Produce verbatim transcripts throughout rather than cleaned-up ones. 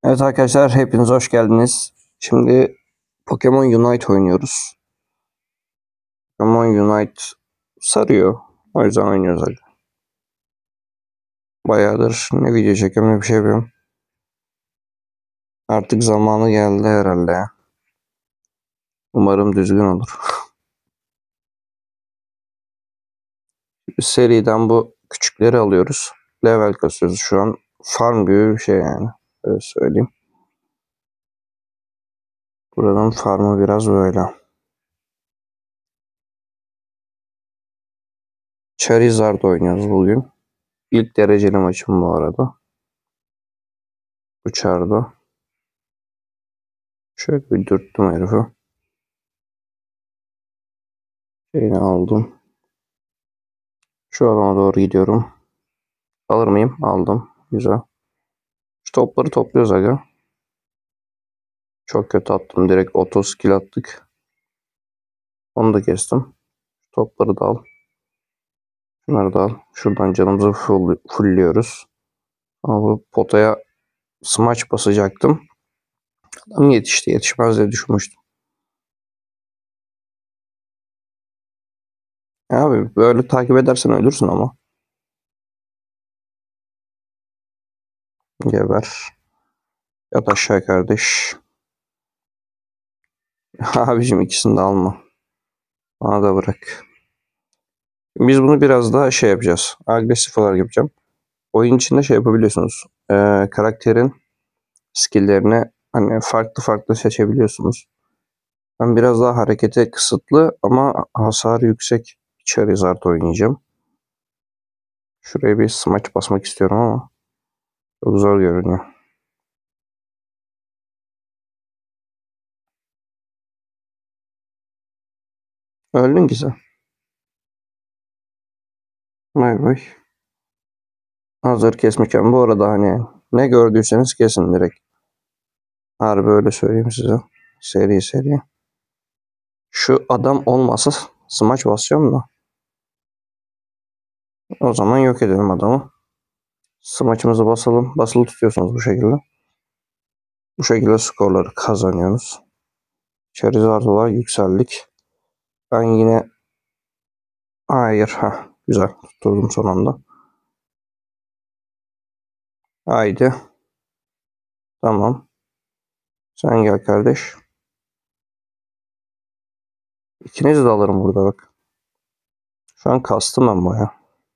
Evet arkadaşlar, hepiniz hoş geldiniz. Şimdi Pokemon Unite oynuyoruz. Pokemon Unite sarıyor. O yüzden oynuyoruz hadi. Bayağıdır ne video çekiyorum ne bir şey yapıyorum. Artık zamanı geldi herhalde ya. Umarım düzgün olur. Seriden bu küçükleri alıyoruz. Level kasıyoruz şu an. Farm gibi bir şey yani. Öyle söyleyeyim. Buranın farmı biraz böyle. Charizard oynuyoruz bugün. İlk dereceli maçım bu arada. Uçardı. Şöyle bir dürttüm herifi. Şeyini aldım. Şu adama doğru gidiyorum. Alır mıyım? Aldım. Güzel. Şu topları topluyoruz aga. Çok kötü attım. Direkt auto skill attık. Onu da kestim. Topları da al. Şunları da al. Şuradan canımızı full, fullliyoruz. Ama bu potaya smaç basacaktım. Adam yetişti. Yetişmez diye düşünmüştüm. Abi böyle takip edersen ölürsün ama. Geber. Yat aşağı kardeş. Abicim ikisini de alma. Bana da bırak. Biz bunu biraz daha şey yapacağız. Agresif olarak yapacağım. Oyun içinde şey yapabiliyorsunuz. Ee, karakterin skill'lerini hani farklı farklı seçebiliyorsunuz. Ben biraz daha harekete kısıtlı ama hasarı yüksek Charizard oynayacağım. Şuraya bir smaç basmak istiyorum ama çok zor görünüyor. Öldün ki sen. Vay vay. Hazır kesmişim. Bu arada hani ne gördüyseniz kesin direkt. Harbi öyle söyleyeyim size. Seri seri. Şu adam olmasa smaç basacağım da. O zaman yok edelim adamı. Smaçımızı basalım. Basılı tutuyorsunuz bu şekilde. Bu şekilde skorları kazanıyorsunuz. Charizard olarak yükseldik. Ben yine hayır ha güzel tutturdum son anda. Haydi. Tamam. Sen gel kardeş. İkinizi de alırım burada bak. Şu an kastım ben baya.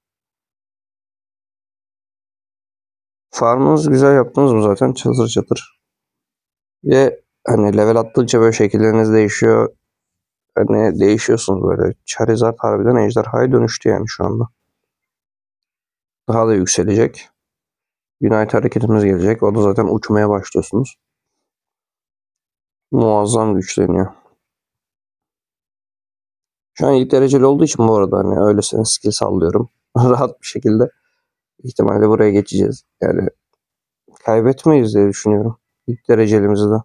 Farmınızı güzel yaptınız mı zaten çatır çatır. Ve hani level attıkça böyle şekilleriniz değişiyor. Hani değişiyorsunuz böyle. Charizard harbiden ejderhaya dönüştü yani şu anda. Daha da yükselecek. Unite hareketimiz gelecek. O da zaten uçmaya başlıyorsunuz. Muazzam güçleniyor. Şu an ilk dereceli olduğu için bu arada hani öylesine skill sallıyorum. Rahat bir şekilde ihtimalle buraya geçeceğiz. Yani kaybetmeyiz diye düşünüyorum. İlk derecelimizi de.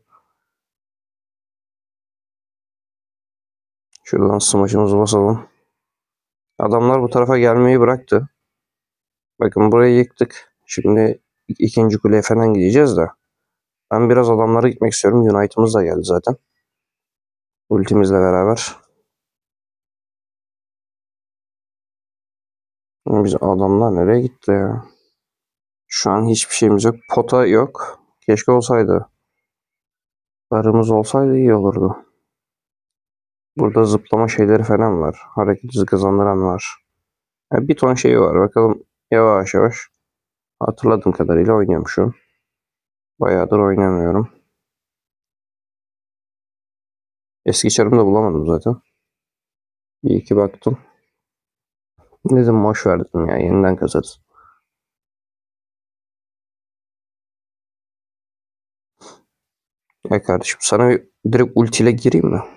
Şuradan smaçımızı basalım. Adamlar bu tarafa gelmeyi bıraktı. Bakın burayı yıktık. Şimdi ikinci kuleye falan gideceğiz de. Ben biraz adamlara gitmek istiyorum. Unite'ımız da geldi zaten. Ultimizle beraber. Biz adamlar nereye gitti ya? Şu an hiçbir şeyimiz yok. Pota yok. Keşke olsaydı. Barımız olsaydı iyi olurdu. Burada zıplama şeyleri falan var. Hareket hızı kazandıran var. Yani bir ton şey var. Bakalım yavaş yavaş. Hatırladığım kadarıyla oynuyorum şu an. Bayağıdır oynamıyorum. Eski çarımı da bulamadım zaten. Bir iki baktım. Dedim boş ver dedim ya yeniden kazarız. Ya kardeşim sana bir direkt ultiyle gireyim mi?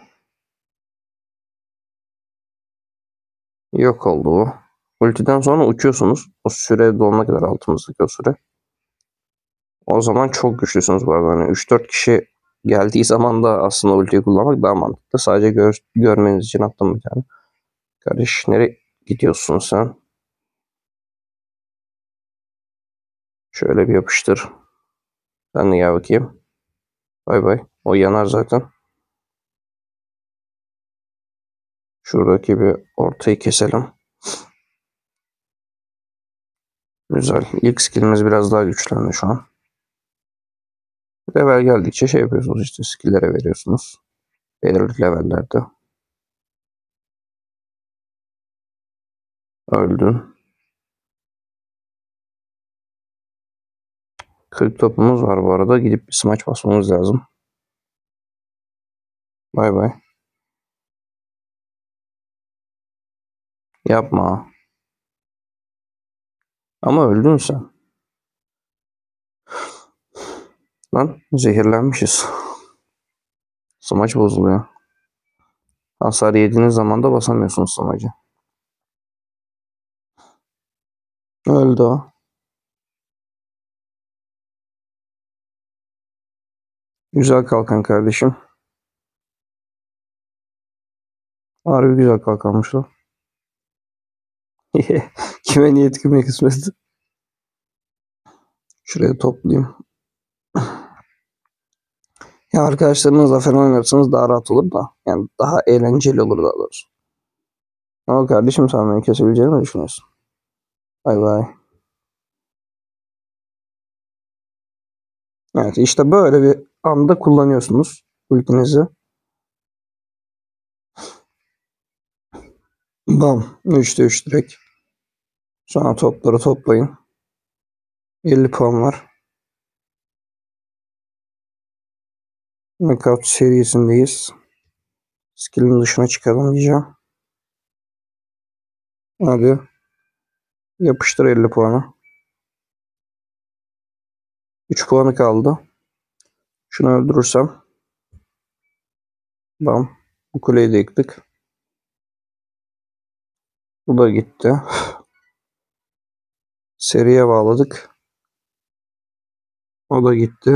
Yok oldu o. Ultiden sonra uçuyorsunuz. O süre dolana kadar altımızdaki o süre. O zaman çok güçlüsünüz bu arada. Hani üç dört kişi geldiği zaman da aslında ultiyi kullanmak daha mantıklı. Sadece gör, görmeniz için attım bir tane. Kardeş nereye gidiyorsun sen? Şöyle bir yapıştır. Sen de gel bakayım. Bay bay. O yanar zaten. Şuradaki bir ortayı keselim. Güzel. İlk skillimiz biraz daha güçlendi şu an. Level geldikçe şey yapıyorsunuz işte. Skill'lere veriyorsunuz. Belirli levellerde. Öldün. kırk topumuz var bu arada. Gidip bir smaç basmamız lazım. Bay bay. Yapma. Ama öldün sen. Lan zehirlenmişiz. Smaç bozuluyor. Hasar yediğiniz zaman da basamıyorsunuz smacı. Öldü o. Güzel kalkan kardeşim. Harbi güzel kalkanmış o. Kime niyet kime kısmet. Şuraya toplayayım. Ya arkadaşlarınızla falan oynarsanız daha rahat olur da. Yani daha eğlenceli olur daha doğrusu. Ama kardeşim sen beni kesebileceğini mi düşünüyorsun? Bay bay. Evet işte böyle bir anda kullanıyorsunuz ultinizi. Bam. üçte üç direkt. Sonra topları toplayın. elli puan var. Knockout serisindeyiz. Skill'in dışına çıkalım diyeceğim. Hadi. Yapıştır elli puanı. üç puanı kaldı. Şunu öldürürsem. Bam. Bu kuleyi de yıktık. Bu da gitti. Seriye bağladık. O da gitti.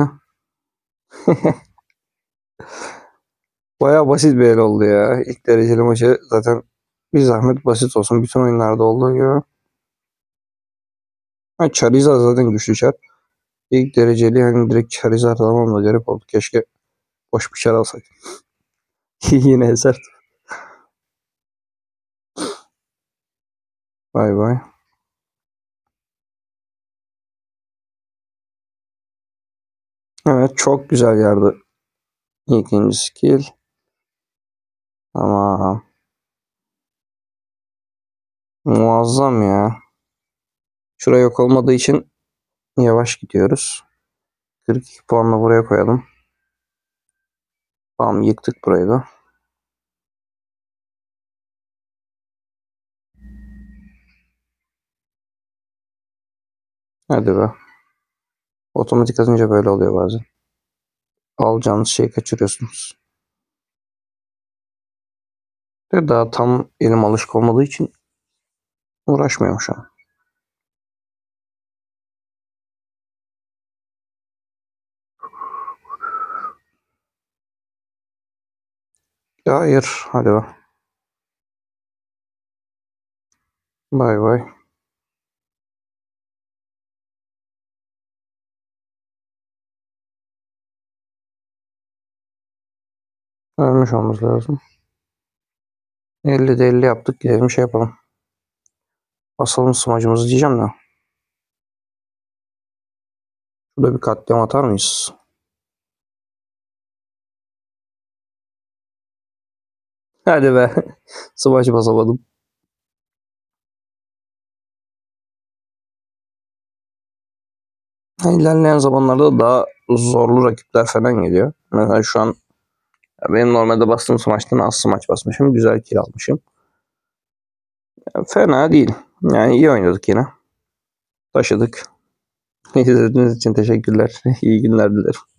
Bayağı basit bir el oldu ya. İlk dereceli maçı zaten bir zahmet basit olsun. Bütün oyunlarda olduğu gibi. Ha, Charizard zaten güçlü çar. İlk dereceli yani direkt Charizard almam da garip oldu. Keşke boş bir çar alsak. Yine eser. Bay bay. Evet çok güzel yardı. İkinci skill. Tamam. Muazzam ya. Şuraya yok olmadığı için yavaş gidiyoruz. kırk iki puanla buraya koyalım. Tamam yıktık burayı da. Hadi be. Otomatik atınca böyle oluyor bazen. Alacağınız şeyi kaçırıyorsunuz. De daha tam elim alışık olmadığı için uğraşmıyorum şu an. Ya hayır. Hadi be. Bay bay. Ölmüş olmamız lazım. ellide elli yaptık. Gidelim şey yapalım. Basalım smacımızı diyeceğim de. Şurada bir katliam atar mıyız? Hadi be. Smacı basamadım. İlerleyen zamanlarda daha zorlu rakipler falan geliyor. Mesela şu an benim normalde bastığım smaçtan az smaç basmışım. Güzel kill almışım. Fena değil. Yani iyi oynadık yine. Taşıdık. İzlediğiniz için teşekkürler. İyi günler dilerim.